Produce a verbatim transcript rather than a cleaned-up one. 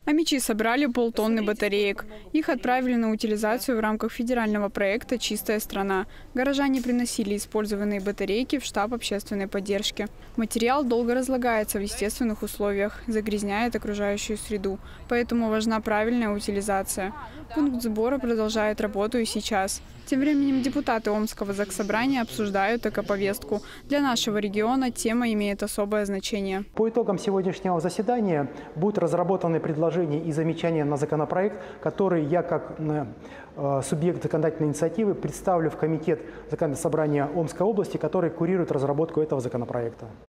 Омичи собрали полтонны батареек. Их отправили на утилизацию в рамках федерального проекта «Чистая страна». Горожане приносили использованные батарейки в штаб общественной поддержки. Материал долго разлагается в естественных условиях, загрязняет окружающую среду. Поэтому важна правильная утилизация. Пункт сбора продолжает работу и сейчас. Тем временем депутаты Омского заксобрания обсуждают экоповестку. Для нашего региона тема имеет особое значение. По итогам сегодняшнего заседания будут разработаны предложения и замечания на законопроект, который я как субъект законодательной инициативы представлю в комитет законодательного собрания Омской области, который курирует разработку этого законопроекта.